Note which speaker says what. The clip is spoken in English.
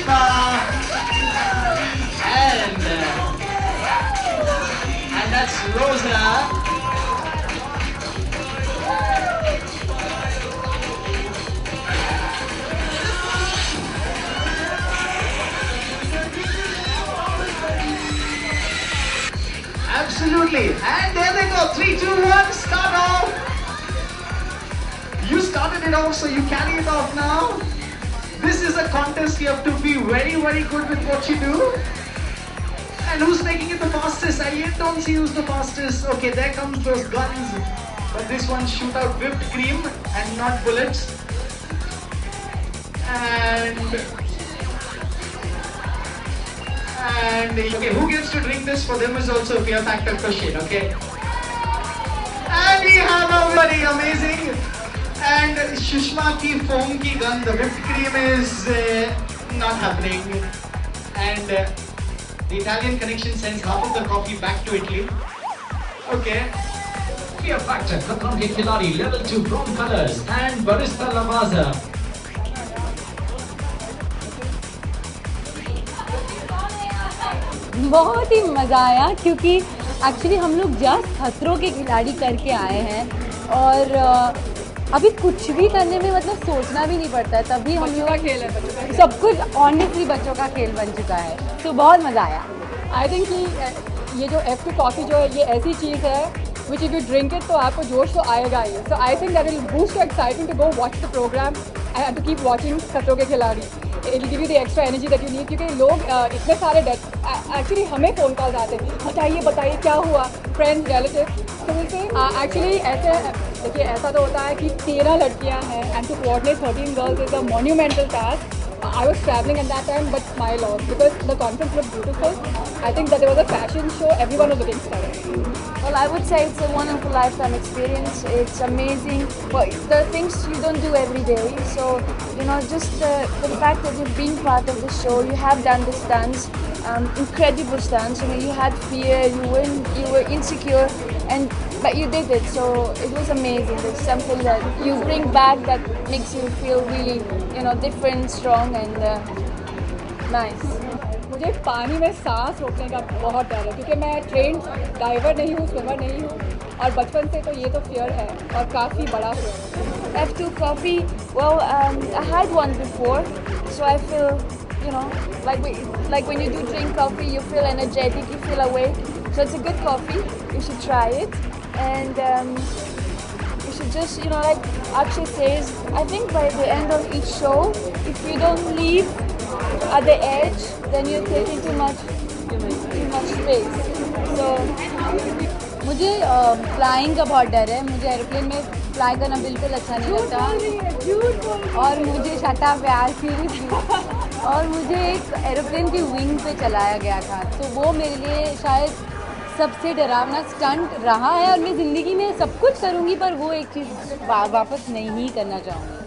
Speaker 1: Shushma, and that's Rosa. Absolutely. And there they go. 3, 2, 1, start off. You started it off, so you carry it off now. This is a contest. You have to be very, very good with what you do. And who's making it the fastest? I yet don't see who's the fastest. Okay, there comes those guns. But this one shoot out whipped cream and not bullets. And okay, who gets to drink this? For them is also a fear factor question, okay? And we have a very amazing. And Shushma ki foam ki gun, the whipped cream is not happening. And the Italian connection sends half of the coffee back to Italy. Okay.
Speaker 2: Fear factor, Khatron ke Khiladi, level 2 Chrome colors and Barista Lavazza.
Speaker 3: बहुत ही मज़ा आया क्योंकि actually हम लोग just खतरों के खिलाड़ी करके आए हैं और अभी कुछ भी करने में मतलब सोचना भी नहीं पड़ता है, तभी हम लोग खेल है, सब कुछ ऑनेस्टली बच्चों का खेल बन चुका है, तो बहुत मज़ा आया।
Speaker 4: आई थिंक कि ये जो F2 कॉफ़ी जो है ये ऐसी चीज़ है which if you drink it तो आपको जोश तो आएगा ही। So I think that will boost your excitement to go watch the programme and to keep watching Khatron ke Khiladi. It will give you the extra energy that you need, क्योंकि लोग इतने सारे एक्चुअली हमें फ़ोन कॉल्स आते हैं, बताइए क्या हुआ, फ्रेंड्स रिलेटिव। तो मुझसे एक्चुअली ऐसे देखिए ऐसा तो होता है कि 13 लड़कियां हैं and to coordinate 13 girls is a monumental task. I was traveling at that time, but my loss because the conference looked beautiful. I think that there was a fashion show. Everyone was looking stunning.
Speaker 3: Well, I would say it's a wonderful lifetime experience. It's amazing. But there are things you don't do every day. So, just the fact that you've been part of the show, you have done the stunts, incredible stunts. You had fear, you were insecure, but you did it. So it was amazing. It's something that you bring back that makes you feel really, different, strong, and nice.
Speaker 4: मुझे पानी में सांस रोकने का बहुत डर है क्योंकि मैं ट्रेन डाइवर नहीं हूँ, स्विमर नहीं हूँ, और बचपन से तो ये तो फियर है और काफ़ी बड़ा फियर है।
Speaker 3: F2 coffee, well, I had one before, so I feel, like when you do drink coffee, you feel energetic, you feel awake. So it's a good coffee. You should try it, and you should just, like Akshay says, I think by the end of each show, if you don't leave at the edge, then you're taking too much space. So
Speaker 5: मुझे flying का बहुत डर है, मुझे aeroplane में fly करना बिल्कुल अच्छा नहीं लगता, और मुझे शटा प्यार सीरियसली, और मुझे एक एरोप्लेन की विंग पे चलाया गया था, तो वो मेरे लिए शायद सबसे डरावना स्टंट रहा है, और मैं ज़िंदगी में सब कुछ करूँगी पर वो एक चीज़ वापस नहीं करना चाहूँगी।